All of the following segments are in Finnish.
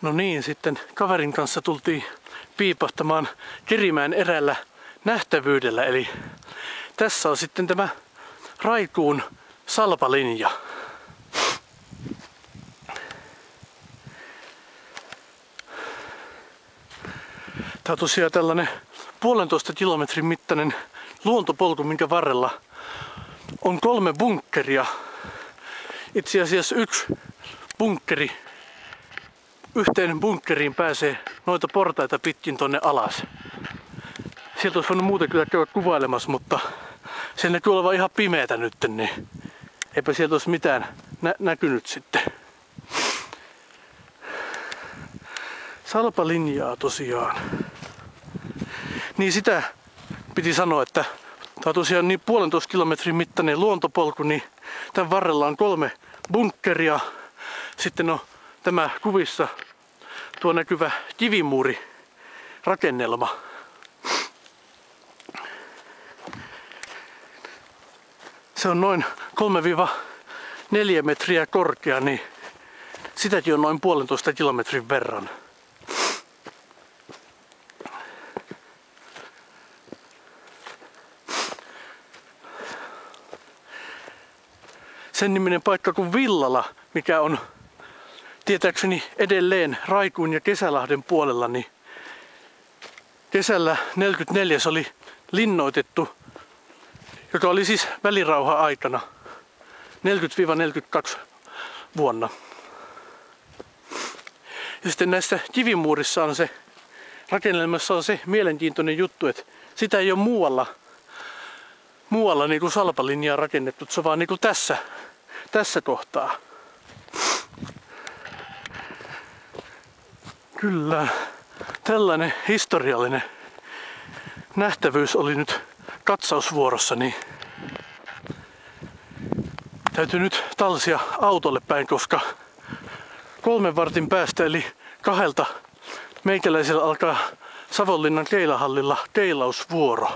No niin, sitten kaverin kanssa tultiin piipahtamaan Kerimäen eräällä nähtävyydellä. Eli tässä on sitten tämä Raikuun salpalinja. Tämä on tosiaan tällainen 1,5 kilometrin mittainen luontopolku, minkä varrella on 3 bunkkeria. Itse asiassa yksi bunkkeri, yhteen bunkkeriin pääsee noita portaita pitkin tonne alas. Sieltä olisi voinut muuten kyllä käydä kuvailemassa, mutta se näkyy olevan ihan pimeätä nyt, niin eipä sieltä olisi mitään näkynyt sitten. Salpalinjaa tosiaan. Niin sitä piti sanoa, että tämä on tosiaan niin 1,5 kilometrin mittainen luontopolku, niin tämän varrella on 3 bunkkeria. Sitten on tämä kuvissa tuo näkyvä kivimuurirakennelma. Se on noin 3-4 metriä korkea, niin sitäkin on noin 1,5 kilometrin verran. Sen niminen paikka kuin Villala, mikä on tietääkseni edelleen Raikuun ja Kesälahden puolella, niin kesällä 1944 se oli linnoitettu, joka oli siis välirauha-aikana 40-42 vuonna. Ja sitten näissä kivimuurissa on se, rakennelmassa on se mielenkiintoinen juttu, että sitä ei ole muualla niin kuin salpalinjaa rakennettu, se on vaan niin kuin tässä kohtaa. Kyllä, tällainen historiallinen nähtävyys oli nyt katsausvuorossa, niin täytyy nyt talsia autolle päin, koska 3 vartin päästä eli 2 meikäläisellä alkaa Savonlinnan keilahallilla keilausvuoro.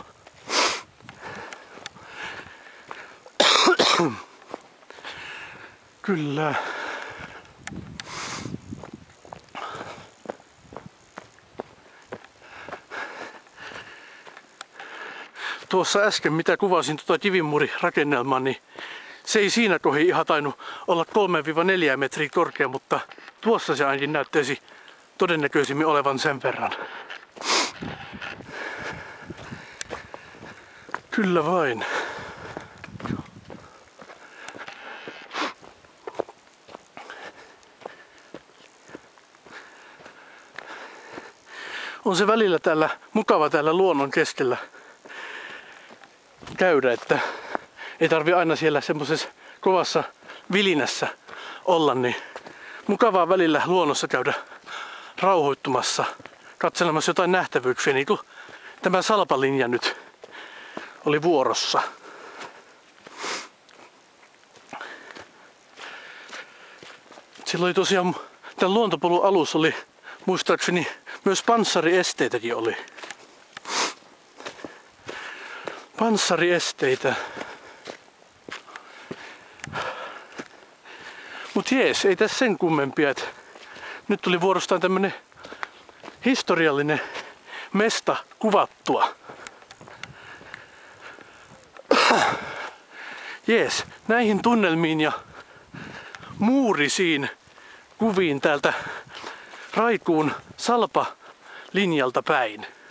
Kyllä. Tuossa äsken mitä kuvasin tuota kivimuurirakennelmaa, niin se ei siinä kohdin ihan tainnut olla 3-4 metriä korkea, mutta tuossa se ainakin näyttäisi todennäköisimmin olevan sen verran. Kyllä vain. On se välillä mukava täällä luonnon keskellä käydä, että ei tarvi aina siellä semmoisessa kovassa vilinässä olla, niin mukavaa välillä luonnossa käydä rauhoittumassa, katselemassa jotain nähtävyyksiä, niin kuin tämä salpalinja nyt oli vuorossa. Silloin tosiaan tämän luontopolun alussa oli muistaakseni myös panssariesteitäkin oli. Panssariesteitä. Mut jees, ei tässä sen kummempia. Nyt tuli vuorostaan tämmönen historiallinen mesta kuvattua. Jees, näihin tunnelmiin ja muurisiin kuviin täältä Raikuun salpalinjalta päin.